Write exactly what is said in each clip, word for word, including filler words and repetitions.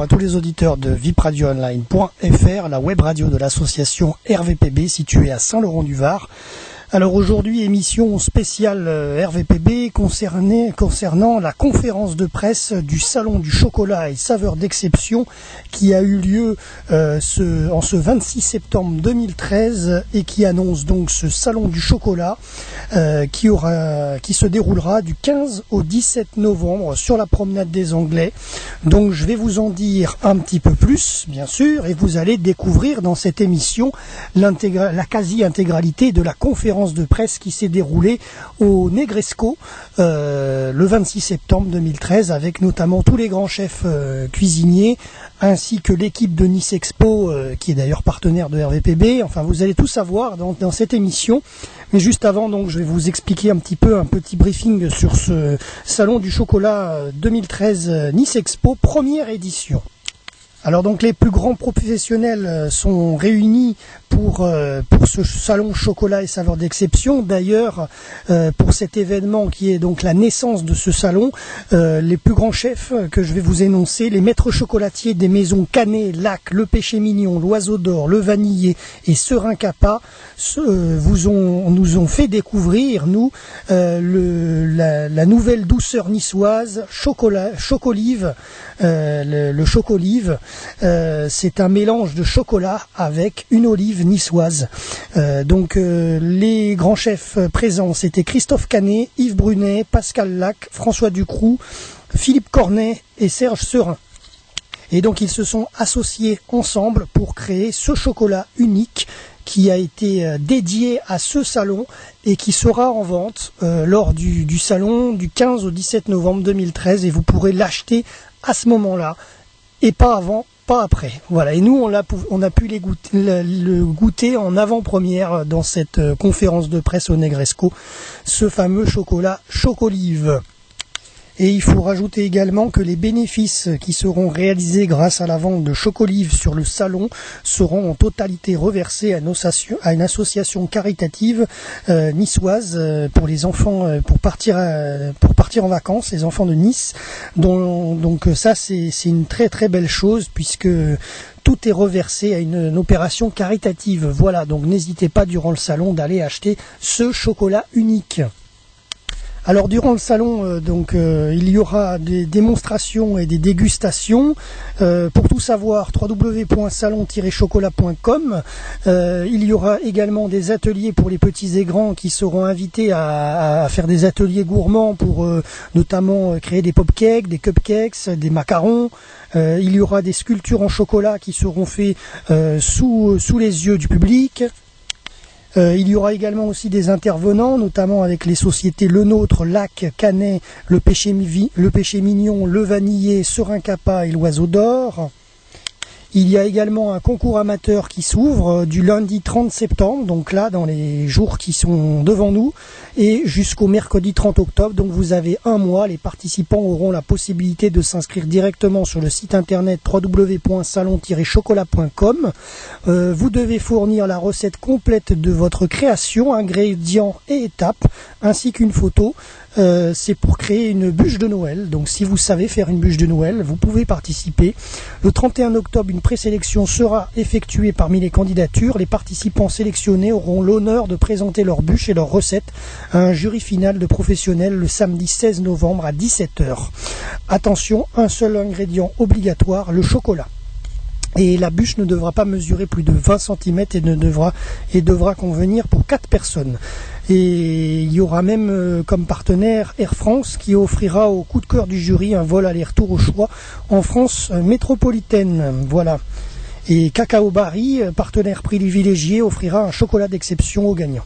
à tous les auditeurs de vipradioonline point f r, la web radio de l'association R V P B située à Saint-Laurent-du-Var. Alors aujourd'hui, émission spéciale R V P B concernée, concernant la conférence de presse du Salon du chocolat et saveurs d'exception qui a eu lieu euh, ce, en ce vingt-six septembre deux mille treize et qui annonce donc ce Salon du chocolat euh, qui, aura, qui se déroulera du quinze au dix-sept novembre sur la promenade des Anglais. Donc je vais vous en dire un petit peu plus, bien sûr, et vous allez découvrir dans cette émission la quasi-intégralité de la conférence de presse qui s'est déroulée au Negresco euh, le vingt-six septembre deux mille treize avec notamment tous les grands chefs euh, cuisiniers ainsi que l'équipe de Nice Expo euh, qui est d'ailleurs partenaire de R V P B. Enfin, vous allez tout savoir dans, dans cette émission. Mais juste avant, donc, je vais vous expliquer un petit peu un petit briefing sur ce Salon du chocolat deux mille treize Nice Expo, première édition. Alors donc les plus grands professionnels sont réunis pour, euh, pour ce salon chocolat et saveurs d'exception. D'ailleurs, euh, pour cet événement qui est donc la naissance de ce salon, euh, les plus grands chefs que je vais vous énoncer, les maîtres chocolatiers des maisons Canet, Lac, Le Péché Mignon, L'Oiseau d'Or, Le Vanillé et Serin Capa euh, vous ont, nous ont fait découvrir, nous, euh, le, la, la nouvelle douceur niçoise, chocolat, chocolive, euh, le, le chocolive. Euh, c'est un mélange de chocolat avec une olive niçoise. Euh, donc euh, les grands chefs présents, c'était Christophe Canet, Yves Brunet, Pascal Lac, François Ducroux, Philippe Cornet et Serge Serin. Et donc ils se sont associés ensemble pour créer ce chocolat unique qui a été euh, dédié à ce salon et qui sera en vente euh, lors du, du salon du quinze au dix-sept novembre deux mille treize et vous pourrez l'acheter à ce moment-là et pas avant, pas après. Voilà. Et nous, on a, on a pu les goûter, le, le goûter en avant-première dans cette euh, conférence de presse au Negresco, ce fameux chocolat Chocolive. Et il faut rajouter également que les bénéfices qui seront réalisés grâce à la vente de Chocolive sur le salon seront en totalité reversés à une association, à une association caritative euh, niçoise euh, pour les enfants, euh, pour partir, euh, pour partir en vacances, les enfants de Nice. Dont, donc ça, c'est, c'est une très très belle chose puisque tout est reversé à une, une opération caritative. Voilà, donc n'hésitez pas durant le salon d'aller acheter ce chocolat unique. Alors durant le salon, euh, donc euh, il y aura des démonstrations et des dégustations. Euh, pour tout savoir, w w w point salon tiret chocolat point com. Euh, il y aura également des ateliers pour les petits et grands qui seront invités à, à faire des ateliers gourmands pour euh, notamment créer des pop-cakes, des cupcakes, des macarons. Euh, il y aura des sculptures en chocolat qui seront faites euh, sous, sous les yeux du public. Euh, il y aura également aussi des intervenants, notamment avec les sociétés Le Nôtre, Lac, Canet, Le Péché, Le Péché Mignon, Le Vanillé, Serin Capa et L'Oiseau d'Or. Il y a également un concours amateur qui s'ouvre du lundi trente septembre, donc là dans les jours qui sont devant nous, et jusqu'au mercredi trente octobre, donc vous avez un mois. Les participants auront la possibilité de s'inscrire directement sur le site internet w w w point salon tiret chocolat point com. Euh, vous devez fournir la recette complète de votre création, ingrédients et étapes, ainsi qu'une photo. Euh, c'est pour créer une bûche de Noël. Donc si vous savez faire une bûche de Noël, vous pouvez participer. Le trente et un octobre, une présélection sera effectuée parmi les candidatures. Les participants sélectionnés auront l'honneur de présenter leur bûche et leurs recettes à un jury final de professionnels le samedi seize novembre à dix-sept heures. Attention, un seul ingrédient obligatoire, le chocolat. Et la bûche ne devra pas mesurer plus de vingt centimètres et ne devra, et devra convenir pour quatre personnes. Et il y aura même euh, comme partenaire Air France qui offrira au coup de cœur du jury un vol aller-retour au choix en France euh, métropolitaine. Voilà. Et Cacao Barry, partenaire privilégié, offrira un chocolat d'exception aux gagnants.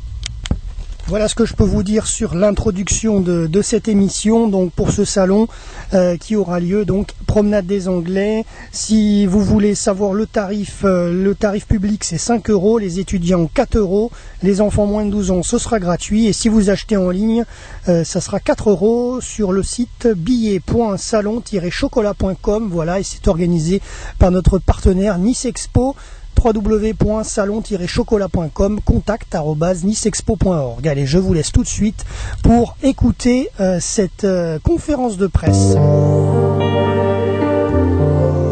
Voilà ce que je peux vous dire sur l'introduction de, de cette émission, donc pour ce salon euh, qui aura lieu donc promenade des Anglais. Si vous voulez savoir le tarif, euh, le tarif public c'est cinq euros, les étudiants quatre euros, les enfants moins de douze ans ce sera gratuit et si vous achetez en ligne euh, ça sera quatre euros sur le site billet point salon tiret chocolat point com. Voilà, et c'est organisé par notre partenaire Nice Expo. w w w point salon tiret chocolat point com, contact arobase nicexpo point org. Allez, je vous laisse tout de suite pour écouter euh, cette euh, conférence de presse.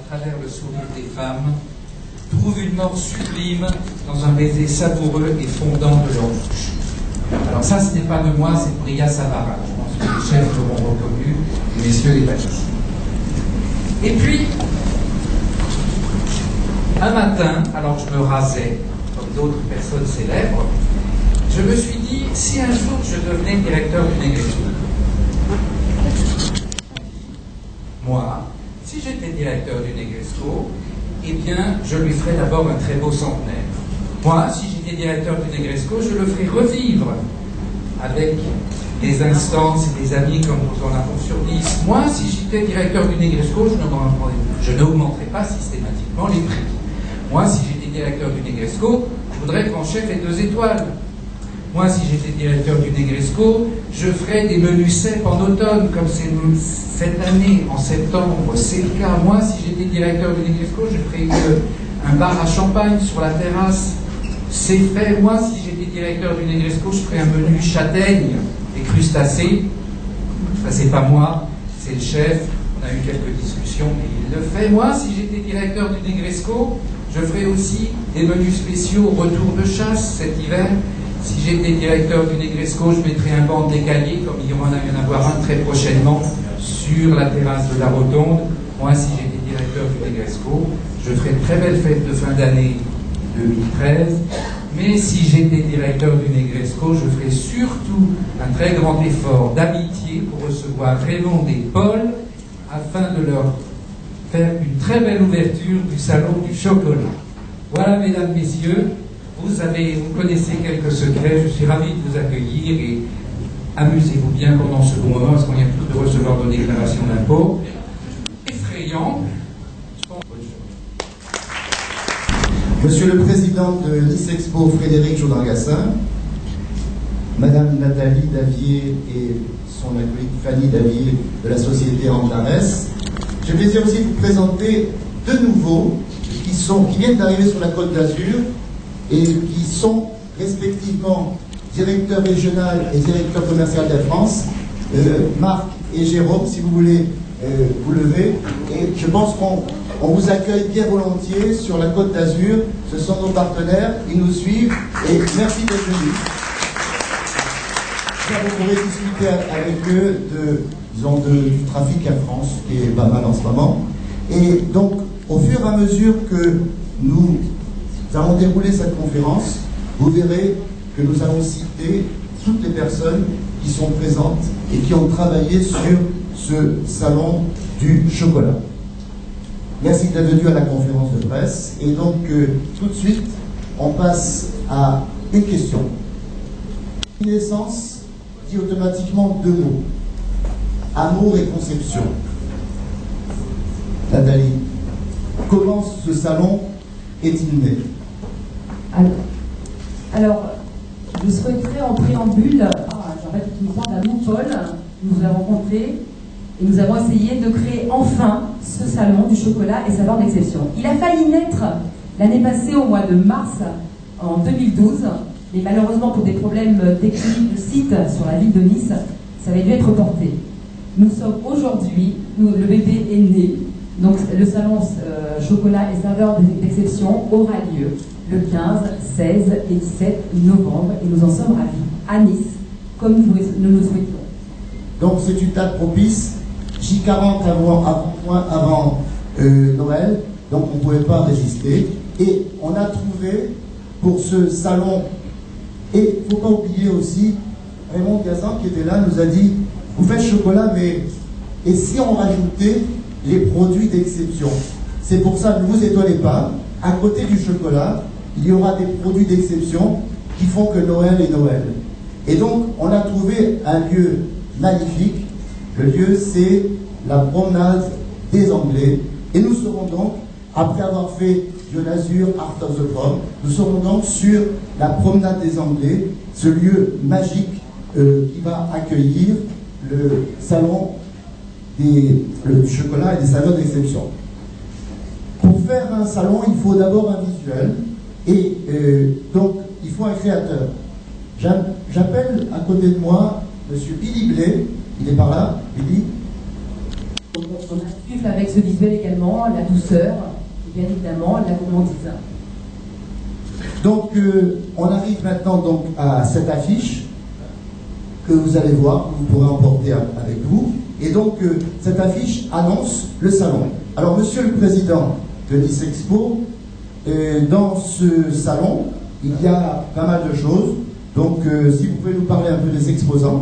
travers le sourire des femmes, trouvent une mort sublime dans un baiser savoureux et fondant de leur bouche. Alors ça, ce n'est pas de moi, c'est de Bria Savarin. Je pense que les chefs l'auront reconnu, et messieurs les pâtissiers. Et puis, un matin, alors que je me rasais, comme d'autres personnes célèbres, je me suis dit, si un jour je devenais directeur du Negresco, moi, si j'étais directeur du Negresco, eh bien, je lui ferais d'abord un très beau centenaire. Moi, si j'étais directeur du Negresco, je le ferais revivre avec des instances et des amis comme nous en avons sur dix. Moi, si j'étais directeur du Negresco, je n'augmenterais pas systématiquement les prix. Moi, si j'étais directeur du Negresco, je voudrais qu'en chef ait deux étoiles. Moi, si j'étais directeur du Negresco, je ferais des menus cèpes en automne, comme c'est cette année, en septembre, c'est le cas. Moi, si j'étais directeur du Negresco, je ferais une, un bar à champagne sur la terrasse. C'est fait. Moi, si j'étais directeur du Negresco, je ferais un menu châtaigne et crustacés. Ça, c'est pas moi, c'est le chef. On a eu quelques discussions, mais il le fait. Moi, si j'étais directeur du Negresco, je ferais aussi des menus spéciaux retour de chasse cet hiver. Si j'étais directeur du Negresco, je mettrais un banc d'écalier, comme il y en a y en avoir un très prochainement, sur la terrasse de la Rotonde. Moi, si j'étais directeur du Negresco, je ferais de très belles fêtes de fin d'année deux mille treize. Mais si j'étais directeur du Negresco, je ferais surtout un très grand effort d'amitié pour recevoir Raymond et Paul, afin de leur faire une très belle ouverture du salon du chocolat. Voilà, mesdames, messieurs. Vous, avez, vous connaissez quelques secrets, je suis ravi de vous accueillir et amusez-vous bien pendant ce bon moment, parce qu'on vient tous de recevoir nos déclarations d'impôts. Effrayant. Monsieur le Président de l'ISEXPO, Frédéric Jourdan-Gassin, Madame Nathalie Davier et son acolyte Fanny Davier de la société Antares, j'ai le plaisir aussi de vous présenter deux nouveaux qui, sont, qui viennent d'arriver sur la Côte d'Azur et qui sont respectivement directeur régional et directeur commercial d'Air France, euh, Marc et Jérôme, si vous voulez euh, vous lever. Et je pense qu'on on vous accueille bien volontiers sur la Côte d'Azur. Ce sont nos partenaires, ils nous suivent et merci d'être venus. Vous pourrez discuter avec eux de, disons, de, du trafic Air France, qui est pas mal en ce moment. Et donc, au fur et à mesure que nous Nous allons dérouler cette conférence, vous verrez que nous allons citer toutes les personnes qui sont présentes et qui ont travaillé sur ce salon du chocolat. Merci d'être venu à la conférence de presse. Et donc, euh, tout de suite, on passe à une question. Naissance dit automatiquement deux mots. Amour et conception. Nathalie, comment ce salon est-il né ? Alors, je souhaiterais en préambule, ah, j'arrête de me prendre à nous, Paul, nous vous avons rencontré et nous avons essayé de créer enfin ce salon du chocolat et saveurs d'exception. Il a failli naître l'année passée au mois de mars en deux mille douze, mais malheureusement pour des problèmes techniques de site sur la ville de Nice, ça avait dû être reporté. Nous sommes aujourd'hui, le bébé est né, donc le salon euh, chocolat et saveurs d'exception aura lieu le quinze, seize et dix-sept novembre, et nous en sommes ravis, à Nice, comme nous, nous le souhaitons. Donc c'est une date propice, J quarante avant, avant, avant euh, Noël, donc on ne pouvait pas résister. Et on a trouvé pour ce salon, et il ne faut pas oublier aussi, Raymond Gazan qui était là nous a dit, vous faites chocolat, mais et si on rajoutait les produits d'exception? C'est pour ça, ne vous étonnez pas, à côté du chocolat, il y aura des produits d'exception qui font que Noël est Noël. Et donc, on a trouvé un lieu magnifique. Le lieu, c'est la promenade des Anglais. Et nous serons donc, après avoir fait Dieu d'Azur, Art of the Prom, nous serons donc sur la promenade des Anglais, ce lieu magique euh, qui va accueillir le salon des, le, du chocolat et des saveurs d'exception. Pour faire un salon, il faut d'abord un visuel. Et euh, donc, il faut un créateur. J'appelle à côté de moi M. Billy Blais. Il est par là, Billy. On insuffle avec ce visuel également la douceur et bien évidemment la gourmandise. Donc, euh, on arrive maintenant donc à cette affiche que vous allez voir, vous pourrez emporter avec vous. Et donc, euh, cette affiche annonce le salon. Alors, Monsieur le Président de Nice Expo, euh, dans ce salon, il y a pas mal de choses. Donc, euh, si vous pouvez nous parler un peu des exposants.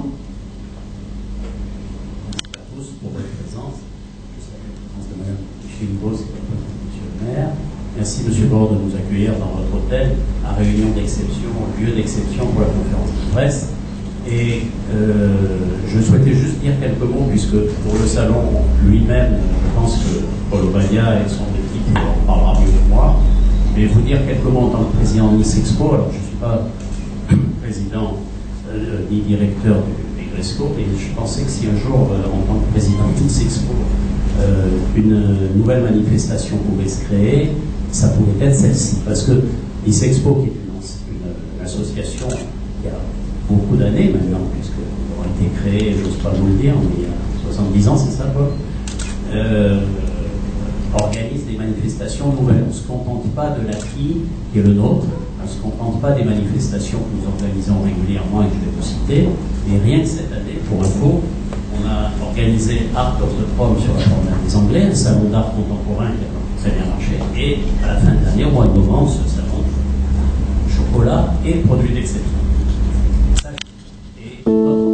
Merci à tous pour votre présence. Je salue la présence de Mme Micheline Beauce et de Monsieur le maire. Merci, Monsieur Bord, de nous accueillir dans votre hôtel, à réunion d'exception, lieu d'exception pour la conférence de presse. Et euh, je souhaitais juste dire quelques mots, puisque pour le salon lui-même, je pense que Paul Obadia et son équipe en parlera mieux que moi. Je vais vous dire quelques mots en tant que président de Nice Expo. Alors, je ne suis pas président euh, ni directeur du Negresco, et je pensais que si un jour, euh, en tant que président de Nice Expo, euh, une nouvelle manifestation pouvait se créer, ça pouvait être celle-ci. Parce que Nice Expo, qui est une, une, une association qui a beaucoup d'années maintenant, puisqu'elles ont été créées, j'ose pas vous le dire, mais il y a soixante-dix ans, c'est ça, Paul, euh, organise des manifestations nouvelles. On ne se contente pas de l'acquis qui est le nôtre, on ne se contente pas des manifestations que nous organisons régulièrement et que je vais vous citer, mais rien que cette année, pour info, on a organisé Art of the Prom sur la promenade des Anglais, un salon d'art contemporain qui a très bien marché, et à la fin de l'année, au mois de novembre, ce salon chocolat et produits d'exception. Et notre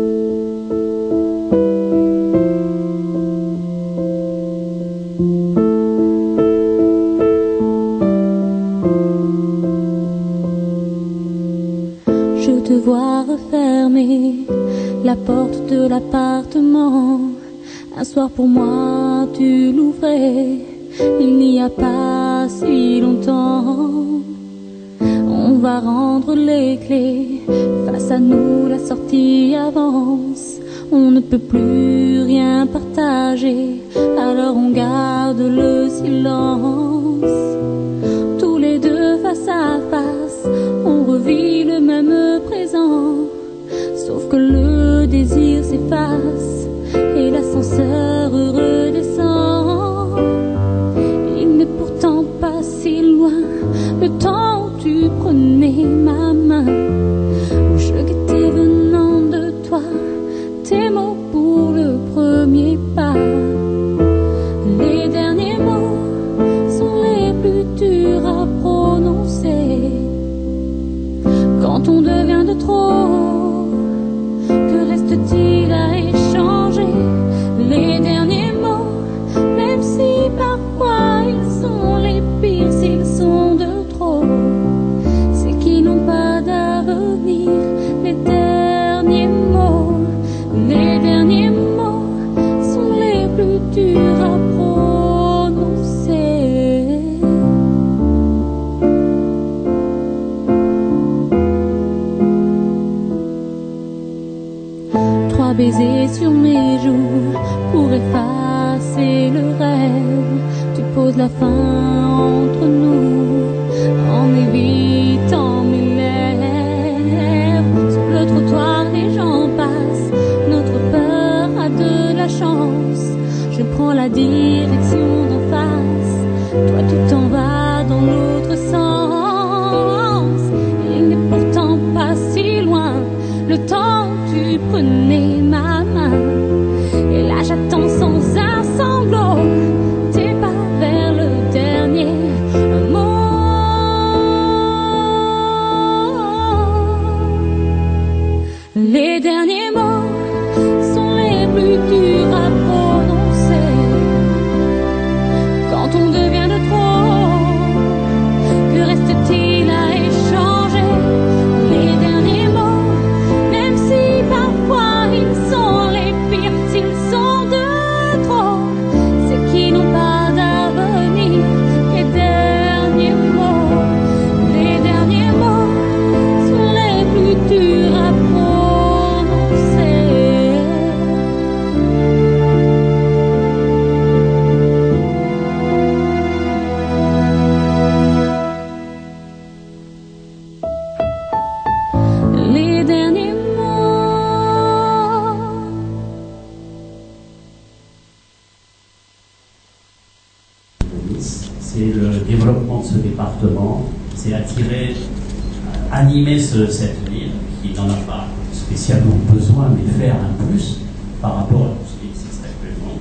Voir refermer la porte de l'appartement. Un soir pour moi tu l'ouvrais, il n'y a pas si longtemps. On va rendre les clés, face à nous la sortie avance. On ne peut plus rien partager, alors on garde le silence. Tous les deux face à face, on revit le même présent, sauf que le désir s'efface et l'ascenseur redescend. Il n'est pourtant pas si loin le temps où tu prenais ma main, où je guettais venant de toi tes mots pour le premier pas. Les derniers mots sont les plus durs à prononcer. Quand on devient de trop, que reste-t-il à échanger? Les derniers mots, même si parfois ils sont les pires, s'ils sont de trop, c'est qu'ils n'ont pas d'avenir. Les derniers mots, les derniers mots sont les plus durs à prononcer. Trois baisers sur mes joues pour effacer le rêve. Tu poses la fin entre nous en évitant mes lèvres. Sur le trottoir les gens passent, notre peur a de la chance. Je prends la direction d'en face, toi tu t'en vas dans l'autre sens. Il n'est pourtant pas si loin le temps où tu prenais ma main. Et là j'attends sans un sanglot tes pas vers le dernier mot. Les derniers mots sont les plus durs à prononcer. c'est le développement de ce département, c'est attirer, animer ce, cette ville qui n'en a pas spécialement besoin, mais faire un plus par rapport à tout ce qui existe actuellement.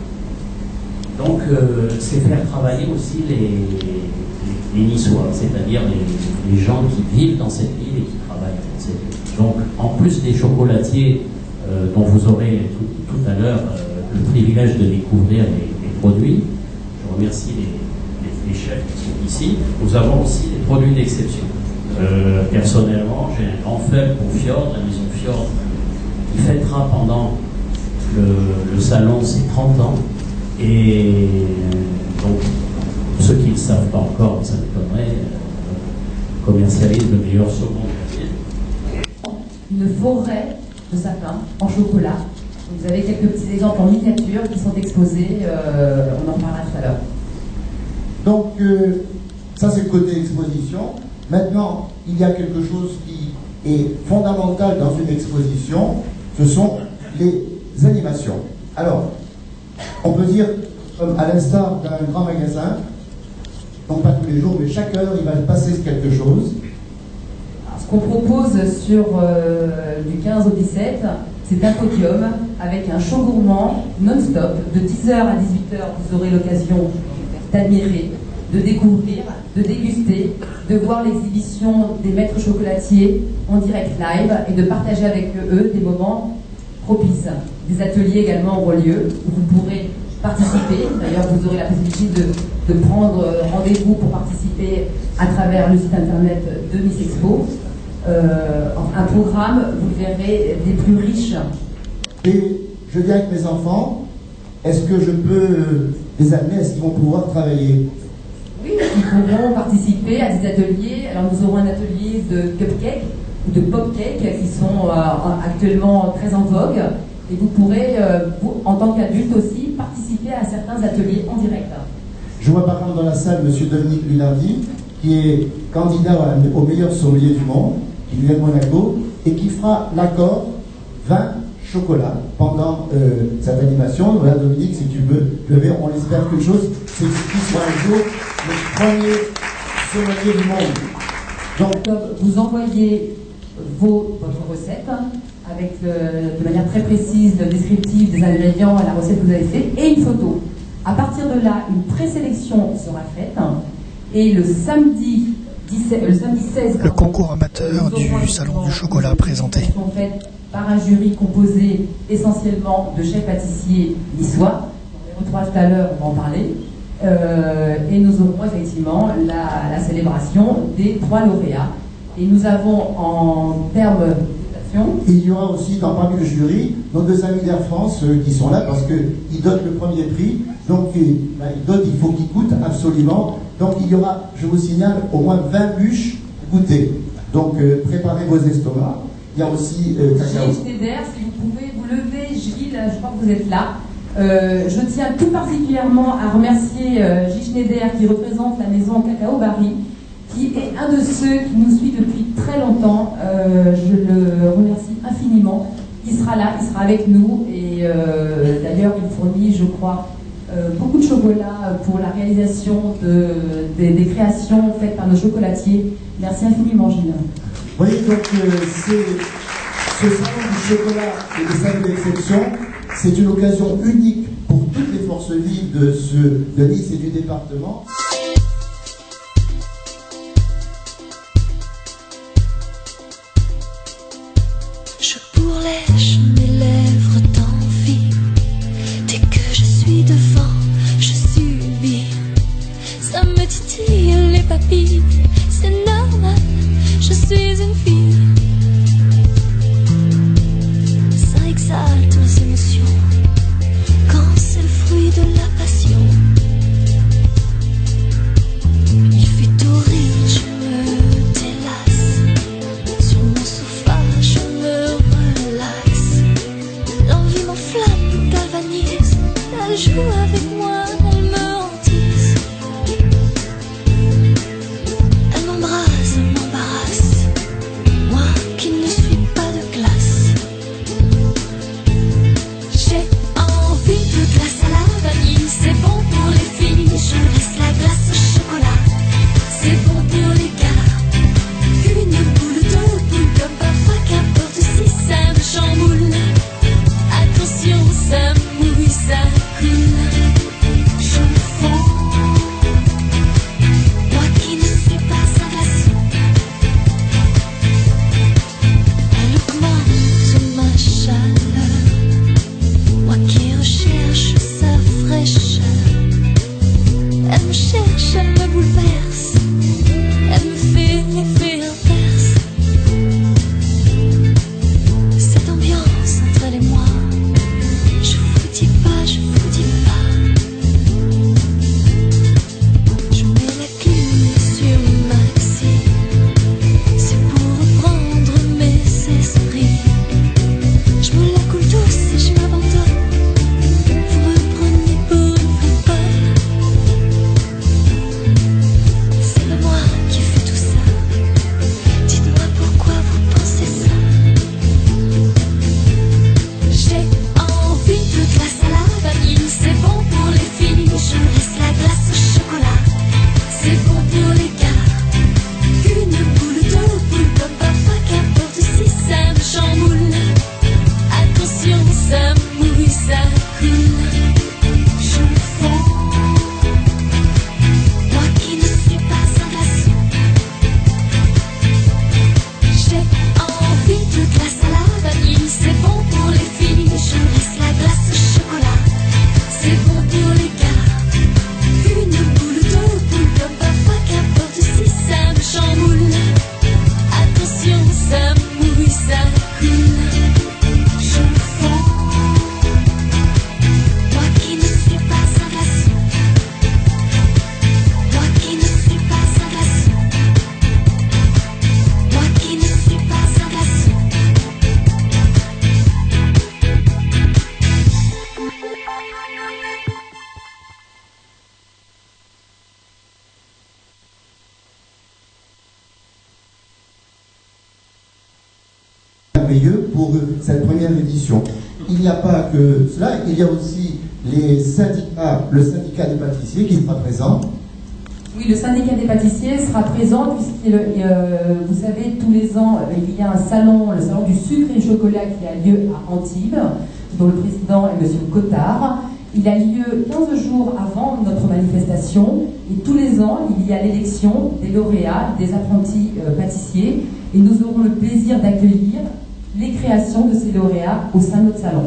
Donc, euh, c'est faire travailler aussi les, les, les Niçois, c'est-à-dire les, les gens qui vivent dans cette ville et qui travaillent dans cette ville. Donc, en plus des chocolatiers euh, dont vous aurez tout, tout à l'heure euh, le privilège de découvrir les, les produits, je remercie les, les, les chefs qui sont ici, nous avons aussi des produits d'exception. Euh, personnellement, j'ai un grand faible pour Fjord, la maison Fjord, qui fêtera pendant le, le salon ses trente ans. Et donc, pour ceux qui ne le savent pas encore, mais ça m'étonnerait, euh, commercialise le meilleur saumon de la ville. Une forêt de sapins en chocolat. Vous avez quelques petits exemples en miniature qui sont exposés, euh, on en reparlera tout à l'heure. Donc, euh, ça c'est le côté exposition. Maintenant, il y a quelque chose qui est fondamental dans une exposition, ce sont les animations. Alors, on peut dire, comme à l'instar d'un grand magasin, non pas tous les jours, mais chaque heure, il va passer quelque chose. Alors, ce qu'on propose sur euh, du quinze au dix-sept, c'est un podium avec un show gourmand non-stop. De dix heures à dix-huit heures, vous aurez l'occasion d'admirer, de découvrir, de déguster, de voir l'exhibition des maîtres chocolatiers en direct live et de partager avec eux des moments propices. Des ateliers également auront lieu où vous pourrez participer. D'ailleurs, vous aurez la possibilité de, de prendre rendez-vous pour participer à travers le site internet de Nice Expo. Euh, un programme, vous le verrez, des plus riches. Et je viens avec mes enfants, est-ce que je peux les amener, est-ce qu'ils vont pouvoir travailler? Oui, ils pourront participer à des ateliers. Alors nous aurons un atelier de cupcake ou de popcake qui sont euh, actuellement très en vogue. Et vous pourrez, euh, vous, en tant qu'adulte aussi, participer à certains ateliers en direct. Je vois par exemple dans la salle M. Dominique Lunardi, qui est candidat au meilleur sommelier du monde, qui vient de Monaco, et qui fera l'accord vin chocolat pendant euh, cette animation. Voilà, Dominique, si tu veux lever, on espère quelque chose, c'est qu'il soit un jour le premier sommelier du monde. Donc, Donc vous envoyez vos, votre recette avec euh, de manière très précise le descriptif des ingrédients et la recette que vous avez fait et une photo. À partir de là, une présélection sera faite et le samedi, dix-sept, le samedi seize, le concours amateur du salon du chocolat présenté par un jury composé essentiellement de chefs pâtissiers niçois. On les retrouvera tout à l'heure, on va en parler. Euh, et nous aurons effectivement la, la célébration des trois lauréats. Et nous avons en termes d'invitation, il y aura aussi dans parmi le jury nos deux amis d'Air France euh, qui sont là parce qu'ils donnent le premier prix. Donc euh, bah, ils donnent, il faut qu'ils goûtent absolument. Donc il y aura, je vous signale, au moins vingt bûches goûtées. Donc euh, préparez vos estomacs. Il y a aussi euh, cacao. Gilles Schneider, si vous pouvez vous lever, Gilles, je crois que vous êtes là. Euh, je tiens tout particulièrement à remercier euh, Gilles Schneider qui représente la maison Cacao Barry, qui est un de ceux qui nous suit depuis très longtemps. Euh, je le remercie infiniment. Il sera là, il sera avec nous et euh, d'ailleurs il fournit, je crois, euh, beaucoup de chocolat pour la réalisation de, des, des créations faites par nos chocolatiers. Merci infiniment, Gilles. Vous voyez, donc, euh, ce salon du chocolat et des salles d'exception, c'est une occasion unique pour toutes les forces vives de, ce, de Nice et du département. Je pourlèche mes lèvres d'envie. Dès que je suis devant, je subis. Ça me titille les papilles, c'est normal, je suis une fille. Ça exalte mes émotions quand c'est le fruit de la passion. Il fait torride, je me délasse. Sur mon sofa, je me relaxe. L'envie m'enflamme, galvanise. Elle joue avec moi, elle me hantise. Elle m'embrase, m'embarrasse. Moi qui ne suis pas de classe. J'ai envie de glace à la vanille. C'est bon pour les filles. Je laisse la glace au chocolat. merveilleux pour cette première édition. Il n'y a pas que cela, il y a aussi les syndicats, le syndicat des pâtissiers qui sera présent. Oui, le syndicat des pâtissiers sera présent puisqu'il, euh, vous savez, tous les ans, il y a un salon, le salon du sucre et du chocolat qui a lieu à Antibes, dont le président est M. Cottard. Il a lieu quinze jours avant notre manifestation et tous les ans, il y a l'élection des lauréats, des apprentis euh, pâtissiers et nous aurons le plaisir d'accueillir les créations de ces lauréats au sein de notre salon.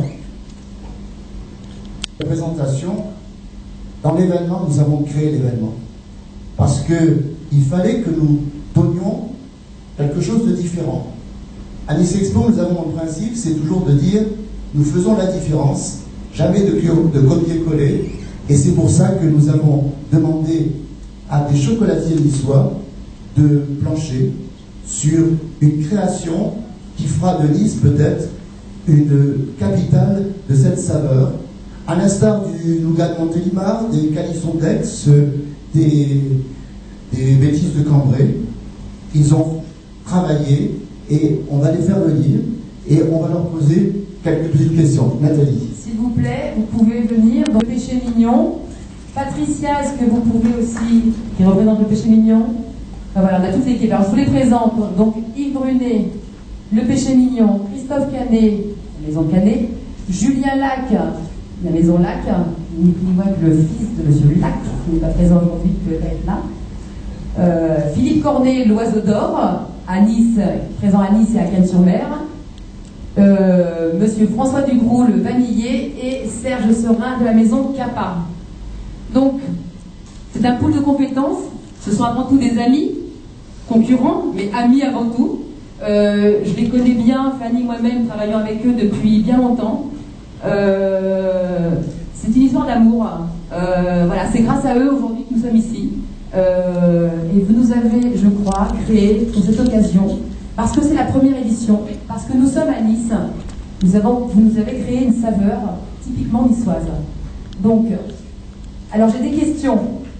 La présentation, dans l'événement, nous avons créé l'événement. Parce qu'il fallait que nous donnions quelque chose de différent. À Nice Expo, nous avons un principe, c'est toujours de dire, nous faisons la différence, jamais de, de copier-coller, et c'est pour ça que nous avons demandé à des chocolatiers niçois de plancher sur une création qui fera de Nice peut-être une capitale de cette saveur, à l'instar du nougat de Montélimar, des calissons d'Aix, des, des bêtises de Cambrai. Ils ont travaillé et on va les faire venir et on va leur poser quelques petites questions. Nathalie. S'il vous plaît, vous pouvez venir dans le péché mignon. Patricia, est-ce que vous pouvez aussi, qui représente le péché mignon? Enfin, voilà, on a toute l'équipe. Alors je vous les présente. Donc Yves Brunet, le péché mignon, Christophe Canet, la maison Canet, Julien Lac, la maison Lac, ni plus ni moins que le fils de M. Lac, qui n'est pas présent aujourd'hui, qui peut être là. Euh, Philippe Cornet, l'oiseau d'or, à Nice, présent à Nice et à Cannes-sur-Mer. Euh, Monsieur François Dugroux, le vanillé, et Serge Serin de la maison Capa. Donc, c'est un pool de compétences. Ce sont avant tout des amis, concurrents, mais amis avant tout. Euh, je les connais bien, Fanny, moi-même, travaillant avec eux depuis bien longtemps. Euh, c'est une histoire d'amour. Euh, voilà, c'est grâce à eux aujourd'hui que nous sommes ici. Euh, et vous nous avez, je crois, créé pour cette occasion, parce que c'est la première édition, parce que nous sommes à Nice, nous avons, vous nous avez créé une saveur typiquement niçoise. Donc, alors j'ai des questions.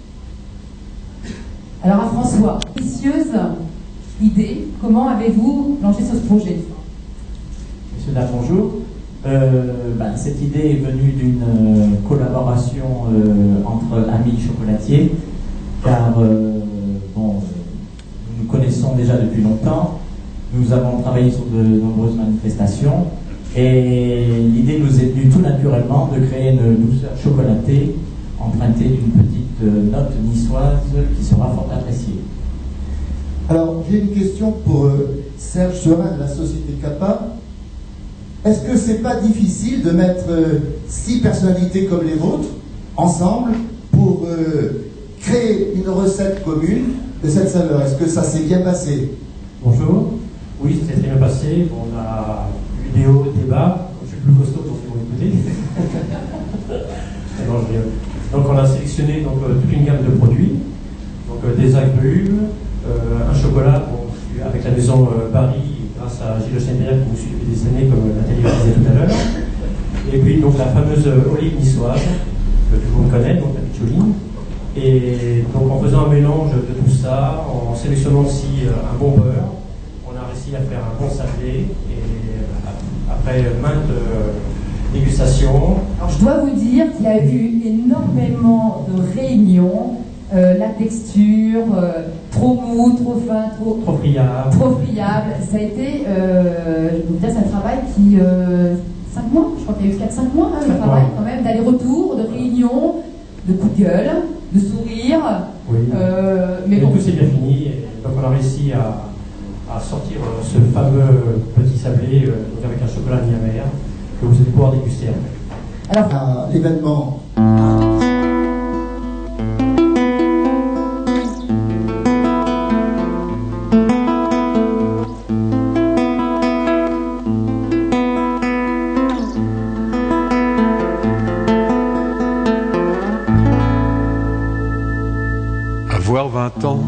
Alors à François, précieuse idée, comment avez-vous lancé ce projet? Monsieur Daff, bonjour. Euh, ben, cette idée est venue d'une euh, collaboration euh, entre amis chocolatiers, car euh, bon, nous nous connaissons déjà depuis longtemps, nous avons travaillé sur de nombreuses manifestations, et l'idée nous est venue tout naturellement de créer une douceur chocolatée empruntée d'une petite euh, note niçoise qui sera fort appréciée. Alors, j'ai une question pour euh, Serge Serin de la société Capa. Est-ce que c'est pas difficile de mettre euh, six personnalités comme les vôtres ensemble pour euh, créer une recette commune de cette saveur? Est-ce que ça s'est bien passé? Bonjour. Oui, ça s'est très bien passé. Bon, on a eu des hauts, des bas. Je suis plus costaud pour vous écouter. Alors, je donc, on a sélectionné donc, euh, toute une gamme de produits. Donc, euh, des agrumes, euh, un chocolat bon, avec la maison euh, Barry, grâce à Gilles Schneider, que vous suivez des années, comme Nathalie le disait tout à l'heure. Et puis, donc, la fameuse olive niçoise, que tout le monde connaît, donc la picholine. Et donc, en faisant un mélange de tout ça, en sélectionnant aussi euh, un bon beurre, on a réussi à faire un bon sablé. Et euh, après maintes euh, dégustations. Alors, je dois vous dire qu'il y a eu énormément de réunions. Euh, la texture, euh, trop mou, trop fin, trop, trop friable. Trop friable. Ça a été, euh, je peux vous dire, c'est un travail qui. Euh, cinq mois, je crois qu'il y a eu quatre cinq mois, hein, le travail quand même, d'aller-retour, de réunions, de coups de gueule, de sourires. Oui. Euh, mais et bon. tout s'est bien fini. Et donc on a réussi à, à sortir ce fameux petit sablé euh, donc avec un chocolat mi-amer que vous allez pouvoir déguster après. Alors, à l'événement. Avoir vingt ans,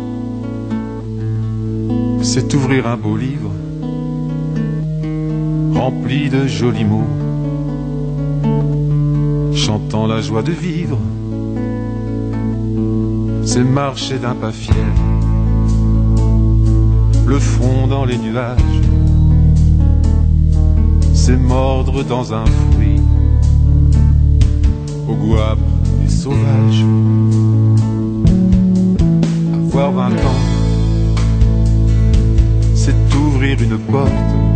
c'est ouvrir un beau livre rempli de jolis mots, chantant la joie de vivre. C'est marcher d'un pas fier, le front dans les nuages, c'est mordre dans un fruit au goût âpre et sauvage. Avoir vingt ans, c'est ouvrir une porte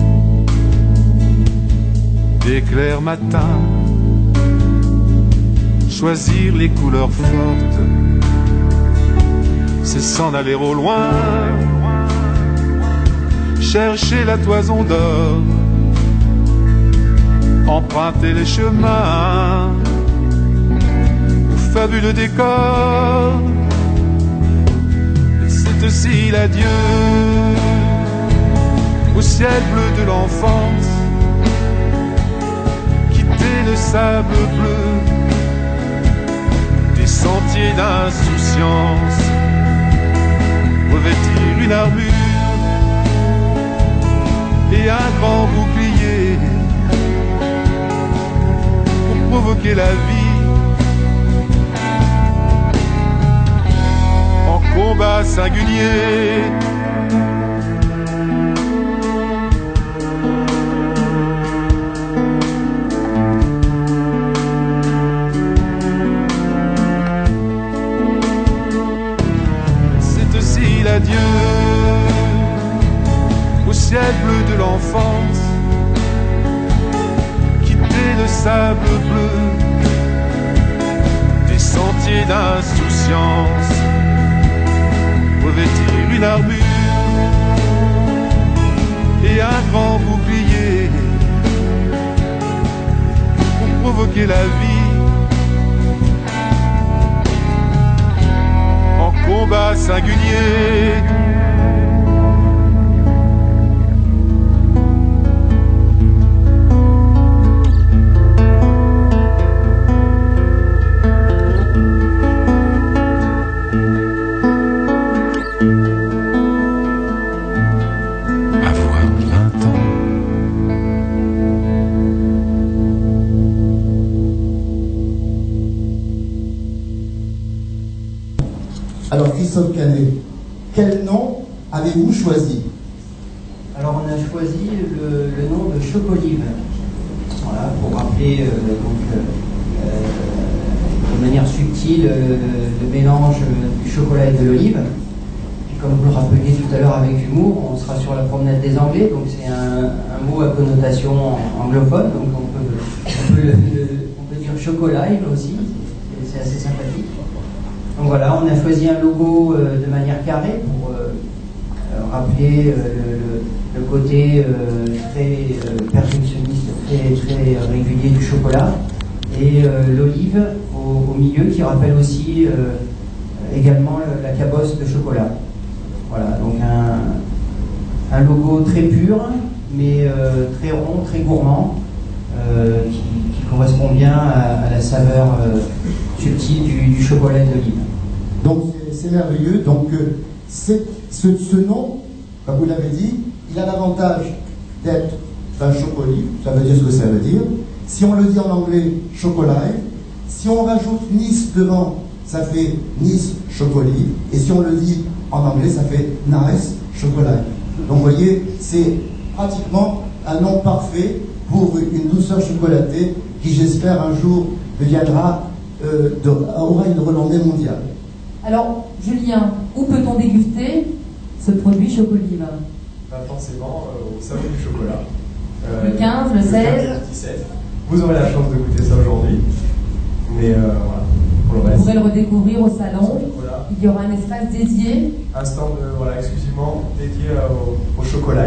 d'éclair matin, choisir les couleurs fortes, c'est s'en aller au loin, chercher la toison d'or, emprunter les chemins aux fabuleux décors. Et c'est aussi l'adieu au ciel bleu de l'enfance, quitter le sable bleu des sentiers d'insouciance, revêtir une armure et un grand bouclier pour provoquer la vie en combat singulier. C'est aussi l'adieu au ciel bleu de l'enfance, quitter le sable bleu des sentiers d'insouciance, revêtir une armure et un grand bouclier pour provoquer la vie en combat singulier. Alors Christophe Canet, quel nom avez-vous choisi? Alors on a choisi le, le nom de Chocolive, voilà, pour rappeler euh, donc, euh, de manière subtile euh, le mélange du chocolat et de l'olive. Puis comme vous le rappeliez tout à l'heure avec humour, on sera sur la promenade des Anglais, donc c'est un, un mot à connotation anglophone, donc on peut, on peut, le, le, on peut dire Chocolive aussi, c'est assez sympathique. Donc voilà, on a choisi un logo euh, de manière carrée pour euh, euh, rappeler euh, le, le côté euh, très euh, perfectionniste, très, très régulier du chocolat, et euh, l'olive au, au milieu qui rappelle aussi euh, également le, la cabosse de chocolat. Voilà, donc un, un logo très pur, mais euh, très rond, très gourmand, euh, qui, qui correspond bien à, à la saveur euh, subtile du, du chocolat et de l'olive. Donc c'est merveilleux. Donc euh, ce, ce nom, comme vous l'avez dit, il a l'avantage d'être un chocolive, ça veut dire ce que ça veut dire. Si on le dit en anglais, chocolive. Si on rajoute Nice devant, ça fait Nice chocolive. Et si on le dit en anglais, ça fait Nice chocolive. Donc vous voyez, c'est pratiquement un nom parfait pour une douceur chocolatée qui, j'espère, un jour deviendra, euh, de, aura une renommée mondiale. Alors, Julien, où peut-on déguster ce produit Chocolive? Pas forcément euh, au salon du chocolat. Euh, le quinze, le seize. Le dix-sept. Vous aurez la chance de goûter ça aujourd'hui. Mais euh, voilà, pour le reste. Vous pourrez le redécouvrir au salon. Voilà. Il y aura un espace dédié. Un stand euh, voilà, exclusivement dédié euh, au, au chocolat.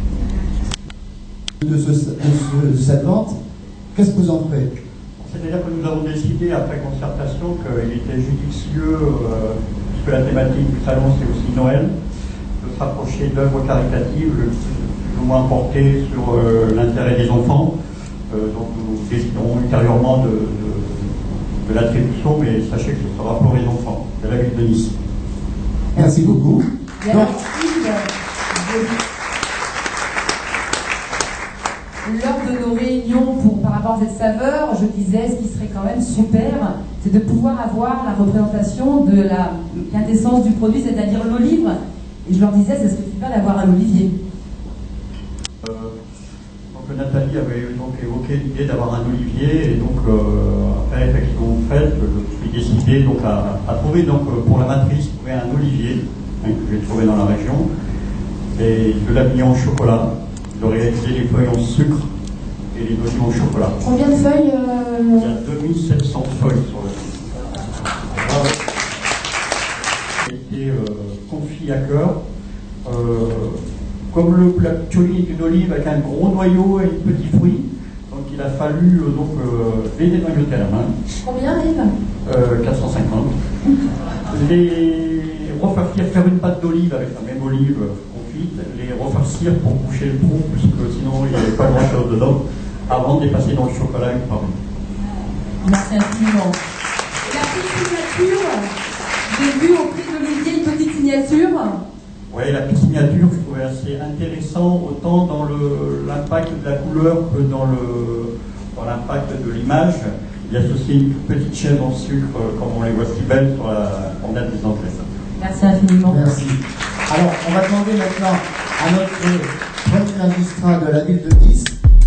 De, ce, de, ce, de cette vente, qu'est-ce que vous en faites? C'est-à-dire que nous avons décidé, après concertation, qu'il était judicieux, euh, puisque la thématique du salon c'est aussi Noël, de se rapprocher d'œuvres caritatives le plus ou moins portées sur euh, l'intérêt des enfants. Euh, donc nous déciderons ultérieurement de, de, de l'attribution, mais sachez que ce sera pour les enfants de la ville de Nice. Merci beaucoup. Donc, lors de nos réunions pour, par rapport à cette saveur, je disais ce qui serait quand même super, c'est de pouvoir avoir la représentation de la quintessence du produit, c'est-à-dire l'olive. Et je leur disais, c'est ce que tu fais d'avoir un olivier. Euh, donc Donc Nathalie avait donc évoqué l'idée d'avoir un olivier, et donc euh, après effectivement fait, je suis décidé donc à, à trouver donc pour la matrice trouver un olivier hein, que j'ai trouvé dans la région, et je l'ai mis en chocolat. Je réalisé les feuilles en sucre et les noyaux au chocolat. Combien de feuilles euh... Il y a deux mille sept cents feuilles sur le site. Bravo. J'ai été euh, confit à cœur. Euh, comme le, la pioline est une olive avec un gros noyau et un petit fruit, donc il a fallu euh, donc, euh, les dénoyauter à la main. Combien d'olives euh, quatre cent cinquante. Les refarcir, faire une pâte d'olive avec la même olive confite, les refarcir pour boucher le trou, puisque sinon il n'y avait pas grand chose dedans, avant de les passer dans le chocolat une par une. Merci infiniment. La petite signature, j'ai vu au prix d'Olivier une petite signature. Oui, la petite signature, je trouvais assez intéressant, autant dans l'impact de la couleur que dans l'impact de l'image. Il associé une petite chaîne en sucre, comme on les voit si belles sur la promenade des Anglais. Merci infiniment. Merci. Alors, on va demander maintenant à notre premier magistrat de la ville de Nice.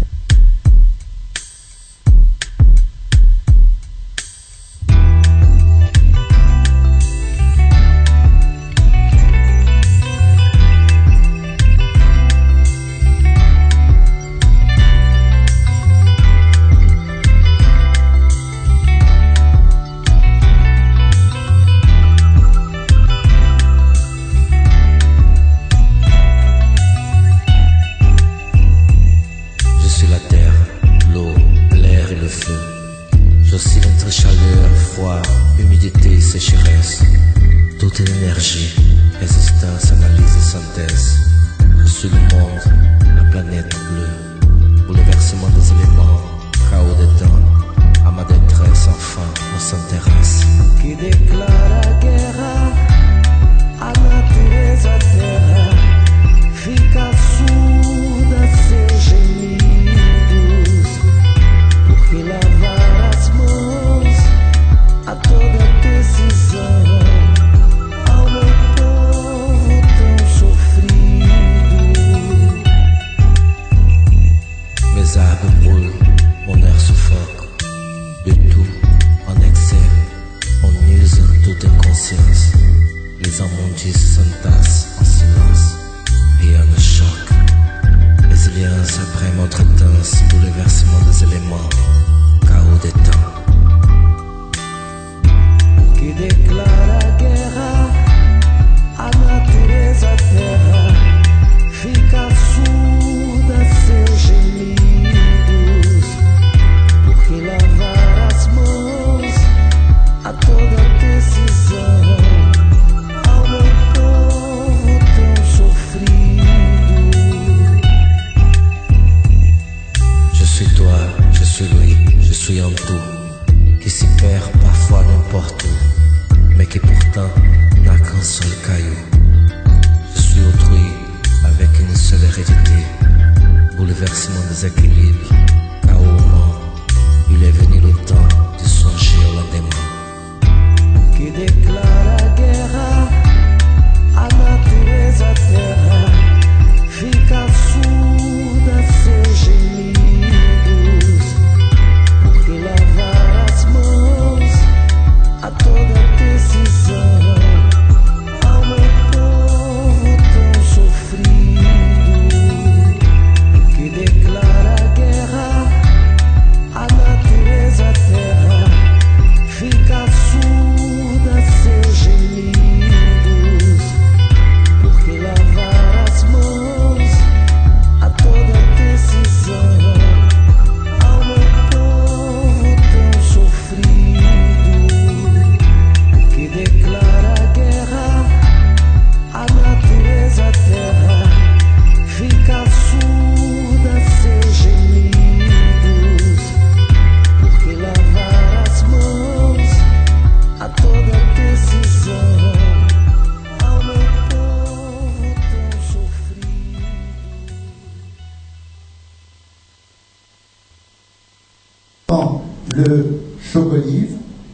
Le Chocolive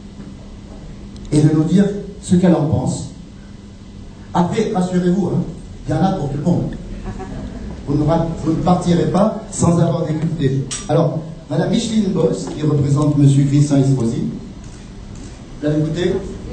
et de nous dire ce qu'elle en pense. Après, rassurez-vous, hein, il y en a pour tout le monde. vous ne, vous ne partirez pas sans avoir dégusté. Alors, Madame Micheline Boss, qui représente Monsieur Christian Estrosi, vous l'avez goûté?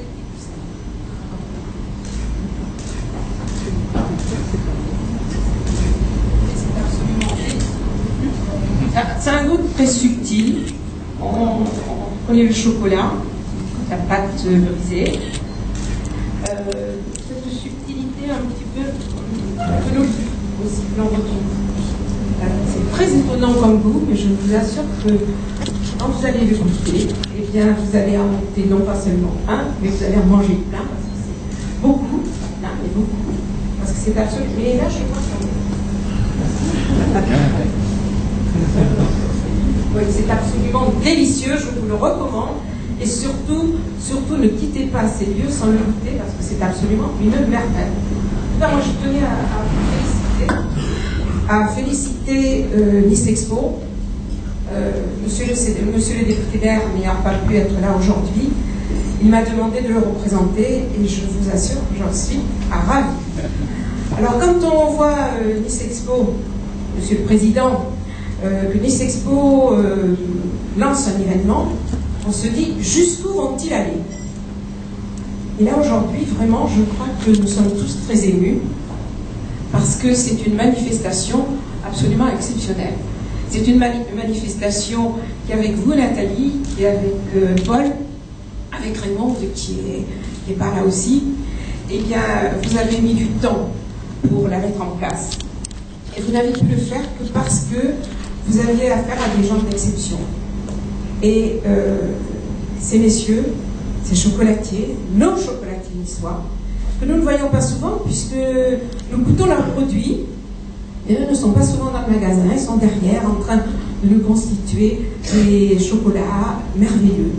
C'est un goût très subtil. On, on connaît le chocolat, la pâte brisée. Euh, cette subtilité un petit peu de l'olive aussi, l'on retrouve. C'est très étonnant comme goût, mais je vous assure que quand vous allez le goûter, eh bien, vous allez en monter non pas seulement un, mais vous allez en manger plein, parce que c'est beaucoup, là, mais beaucoup, parce que c'est absolument. Mais là, je sais pas si oui, c'est absolument délicieux, je vous le recommande. Et surtout, surtout ne quittez pas ces lieux sans le goûter, parce que c'est absolument une merveille. Là, moi, je tenais à, à vous féliciter, à féliciter euh, Nice Expo. Euh, monsieur, le, monsieur le député maire n'ayant pas pu être là aujourd'hui, il m'a demandé de le représenter et je vous assure que j'en suis ravie. Alors, quand on voit euh, Nice Expo, Monsieur le Président, euh, que Nice Expo euh, lance un événement, on se dit jusqu'où vont-ils aller? Et là aujourd'hui, vraiment, je crois que nous sommes tous très émus parce que c'est une manifestation absolument exceptionnelle. C'est une mani manifestation qui est avec vous, Nathalie, qui est avec euh, Paul, avec Raymond, qui est, qui est par là aussi. Eh bien, vous avez mis du temps pour la mettre en place. Et vous n'avez pu le faire que parce que vous aviez affaire à des gens d'exception. Et euh, ces messieurs, ces chocolatiers, nos chocolatiers niçois, que nous ne voyons pas souvent puisque nous goûtons leurs produits, et eux ne sont pas souvent dans le magasin, ils sont derrière en train de nous constituer des chocolats merveilleux.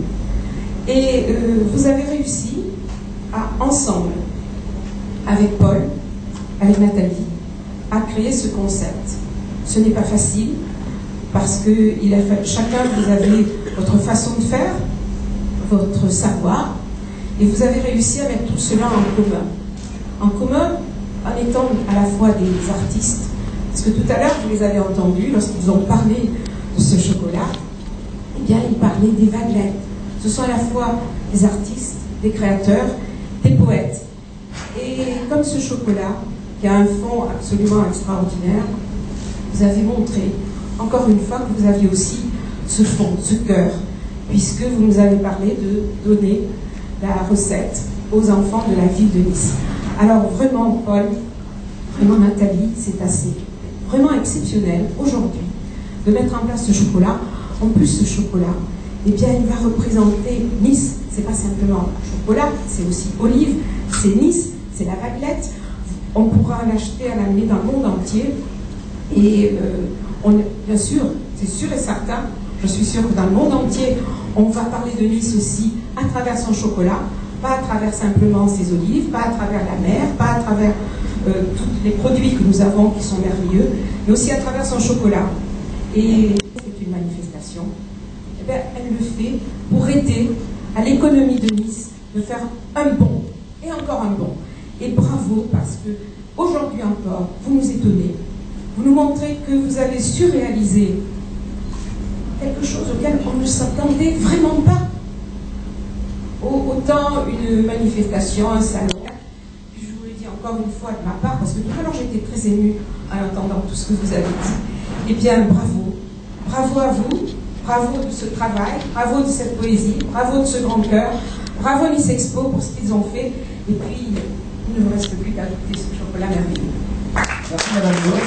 Et euh, vous avez réussi à, ensemble, avec Paul, avec Nathalie, à créer ce concept. Ce n'est pas facile, parce que il a fait, chacun, vous avez votre façon de faire, votre savoir, et vous avez réussi à mettre tout cela en commun. En commun, en étant à la fois des artistes, parce que tout à l'heure, vous les avez entendus, lorsqu'ils ont parlé de ce chocolat, eh bien, ils parlaient des vaguelettes. Ce sont à la fois des artistes, des créateurs, des poètes. Et comme ce chocolat, qui a un fond absolument extraordinaire, vous avez montré, encore une fois, que vous aviez aussi ce fond, ce cœur, puisque vous nous avez parlé de donner la recette aux enfants de la ville de Nice. Alors vraiment, Paul, vraiment Nathalie, c'est assez, vraiment exceptionnel aujourd'hui de mettre en place ce chocolat. En plus, ce chocolat, eh bien, il va représenter Nice. C'est pas simplement chocolat, c'est aussi olive, c'est Nice, c'est la vaguelette. On pourra l'acheter à l'amener dans le monde entier. Et euh, on, bien sûr, c'est sûr et certain, je suis sûre que dans le monde entier, on va parler de Nice aussi à travers son chocolat, pas à travers simplement ses olives, pas à travers la mer, pas à travers euh, tous les produits que nous avons qui sont merveilleux, mais aussi à travers son chocolat. Et c'est une manifestation. Eh bien, elle le fait pour aider à l'économie de Nice de faire un bond, et encore un bond. Et bravo, parce que aujourd'hui encore, vous nous étonnez. Vous nous montrez que vous avez su réaliser quelque chose auquel on ne s'attendait vraiment pas. Autant une manifestation, un salon, je vous le dis encore une fois de ma part, parce que tout à l'heure j'étais très émue en entendant tout ce que vous avez dit. Eh bien, bravo. Bravo à vous, bravo de ce travail, bravo de cette poésie, bravo de ce grand cœur, bravo Nice Expo pour ce qu'ils ont fait. Et puis, il ne me reste plus qu'à goûter ce chocolat merveilleux. Merci Madame Boss.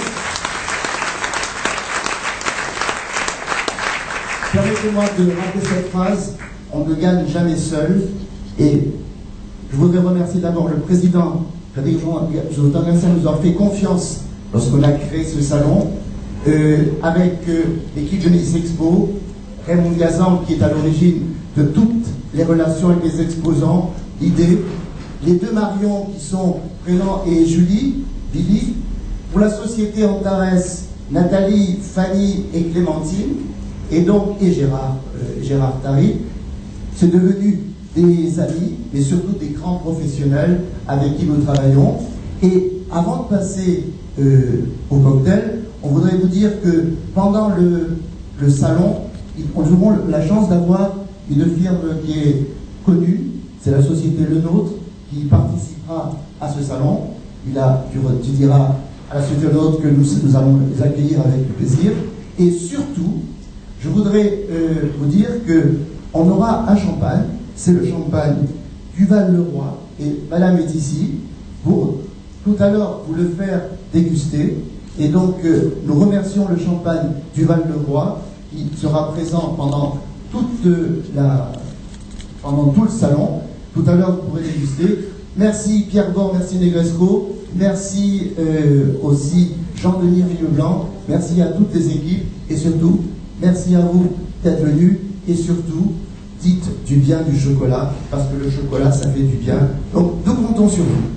Permettez-moi de rappeler cette phrase, on ne gagne jamais seul. Et je voudrais remercier d'abord le président Frédéric Jotangassin nous a fait confiance lorsqu'on a créé ce salon, euh, avec euh, l'équipe de Nice Expo, Raymond Gazan qui est à l'origine de toutes les relations avec les exposants, l'idée, les deux Marion qui sont présents et Julie, Billy, pour la société Antares, Nathalie, Fanny et Clémentine, et donc, et Gérard, euh, Gérard Tari, c'est devenu des amis, mais surtout des grands professionnels avec qui nous travaillons. Et avant de passer euh, au cocktail, on voudrait vous dire que pendant le, le salon, nous aurons la chance d'avoir une firme qui est connue, c'est la société Le Nôtre, qui participera à ce salon. Il a, tu, tu diras à la société Le Nôtre que nous, nous allons les accueillir avec plaisir. Et surtout, je voudrais euh, vous dire qu'on aura un champagne, c'est le champagne du Val-le-Roi, et Madame est ici pour tout à l'heure vous le faire déguster. Et donc euh, nous remercions le champagne du Val-le-Roi qui sera présent pendant, toute la, pendant tout le salon. Tout à l'heure vous pourrez déguster. Merci Pierre Bord, merci Negresco, merci euh, aussi Jean-Denis Rieux-Blanc, merci à toutes les équipes et surtout merci à vous d'être venus et surtout dites du bien du chocolat parce que le chocolat ça fait du bien. Donc nous comptons sur vous.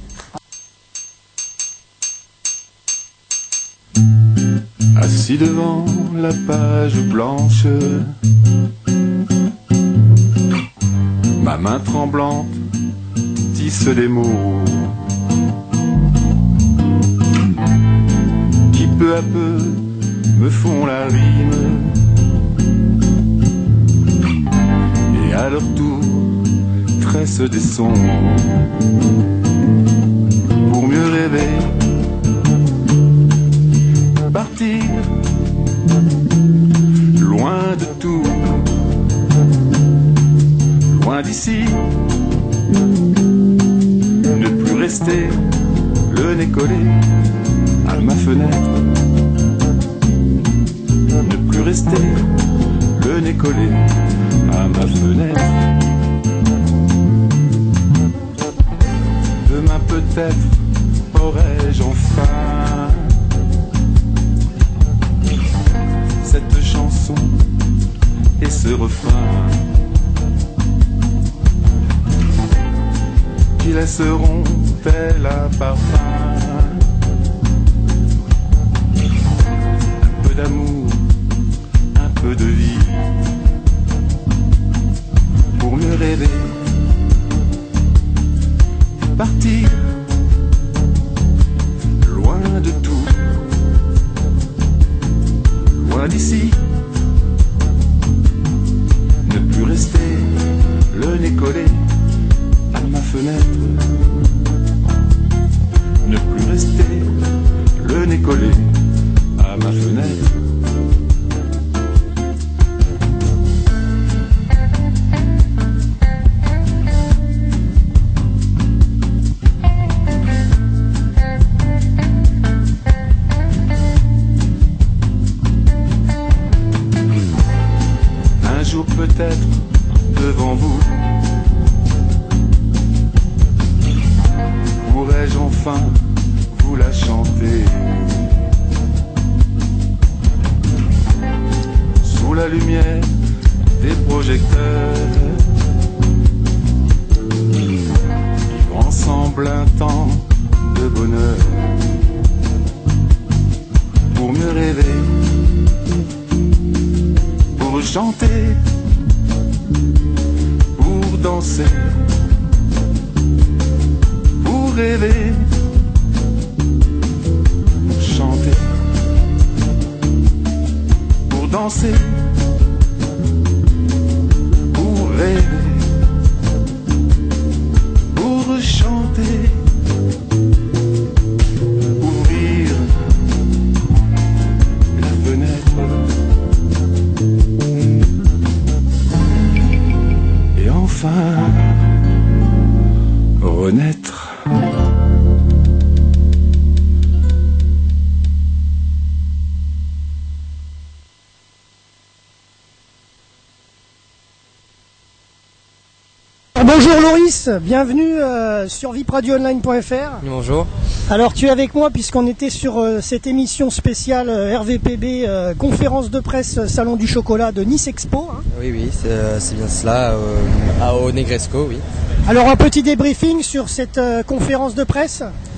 Assis devant la page blanche, ma main tremblante tisse des mots qui peu à peu me font la rime et à leur tour tressent des sons pour mieux rêver, partir loin de tout, loin d'ici, ne plus rester le nez collé à ma fenêtre, ne plus rester le nez collé à ma fenêtre. Demain peut-être aurai-je enfin cette chanson et ce refrain qui laisseront tel un parfum, un peu d'amour, un peu de vie, pour mieux rêver, partir loin de tout, loin d'ici, ne plus rester le nez collé à ma fenêtre, ne plus rester le nez collé à ma fenêtre. Un jour peut-être devant vous, pourrais-je enfin vous la chanter sous la lumière des projecteurs, vivre ensemble un temps de bonheur, pour mieux rêver, pour chanter, pour danser, pour rêver, pour chanter, pour danser, pour rêver, pour chanter, ouvrir la fenêtre et enfin renaître. Bonjour Loris, bienvenue euh, sur vip radio online point f r. Bonjour. Alors tu es avec moi puisqu'on était sur euh, cette émission spéciale euh, R V P B, euh, conférence de presse euh, Salon du Chocolat de Nice Expo. Hein. Oui, oui, c'est, euh, c'est bien cela, euh, à, au Negresco, oui. Alors un petit débriefing sur cette euh, conférence de presse.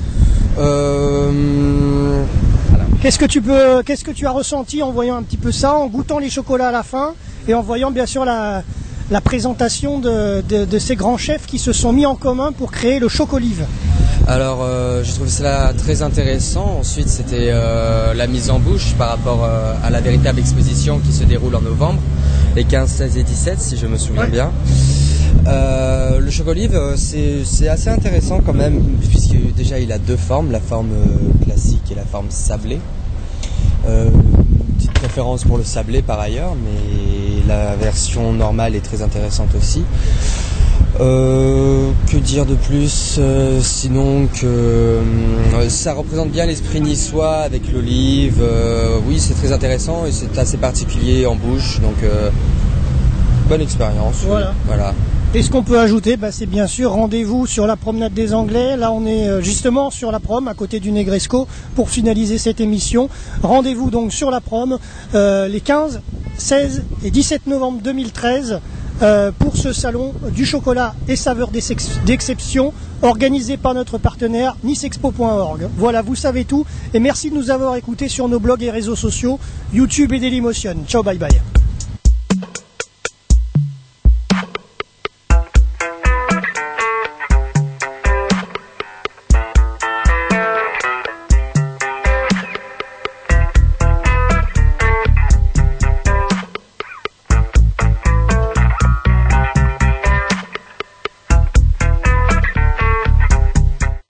Euh, voilà. Qu'est-ce que tu peux, qu'est-ce que tu as ressenti en voyant un petit peu ça, en goûtant les chocolats à la fin et en voyant bien sûr la, la présentation de, de, de ces grands chefs qui se sont mis en commun pour créer le Chocolive. Alors, euh, je trouve cela très intéressant. Ensuite, c'était euh, la mise en bouche par rapport euh, à la véritable exposition qui se déroule en novembre, les quinze, seize et dix-sept, si je me souviens ouais. bien. Euh, le Chocolive, c'est assez intéressant quand même, puisque déjà il a deux formes, la forme euh, classique et la forme sablée. Euh, petite préférence pour le sablé par ailleurs, mais la version normale est très intéressante aussi. Euh, que dire de plus euh, sinon que euh, ça représente bien l'esprit niçois avec l'olive. Euh, oui, c'est très intéressant et c'est assez particulier en bouche, donc euh, bonne expérience. Voilà. Oui, voilà. Et ce qu'on peut ajouter, bah, c'est bien sûr rendez-vous sur la promenade des Anglais. Là, on est justement sur la prom, à côté du Negresco, pour finaliser cette émission. Rendez-vous donc sur la prom euh, les quinze, seize et dix-sept novembre deux mille treize euh, pour ce salon du chocolat et saveurs d'exception organisé par notre partenaire nice expo point org. Voilà, vous savez tout. Et merci de nous avoir écoutés sur nos blogs et réseaux sociaux, YouTube et Dailymotion. Ciao, bye bye.